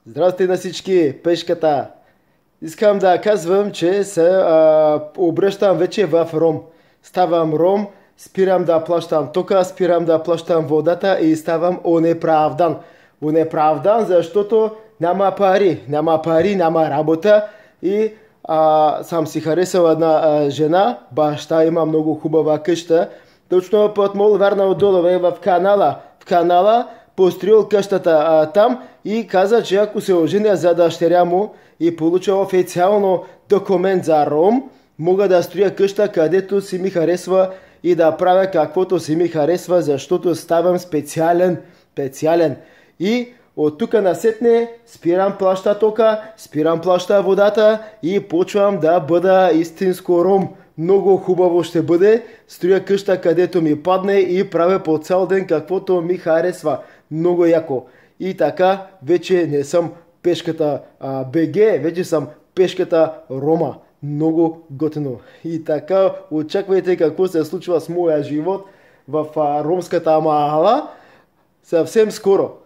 Здрасти на всички, пешката. Искам да казвам, че се обръщам вече в Ром. Ставам Ром, спирам да плащам тока, спирам да плащам водата и ставам онеправдан. Онеправдан, защото няма пари. Няма пари, няма работа и съм си харесал една жена. Баща има много хубава къща. Точно под Мол Варна отдолу в канала. В канала построил къщата там и каза, че ако се оженя за дъщеря му и получа официално документ за Ром, мога да строя къща, където си ми харесва и да правя каквото си ми харесва, защото ставам специален. Специален. И от тук насетне спирам плаща тока, спирам плаща водата и почвам да бъда истинско Ром. Много хубаво ще бъде. Строя къща, където ми падне и правя по цял ден каквото ми харесва. Много яко. И така вече не съм пешката БГ, вече съм пешката Рома. Много готино. И така очаквайте какво се случва с моя живот в ромската махала съвсем скоро.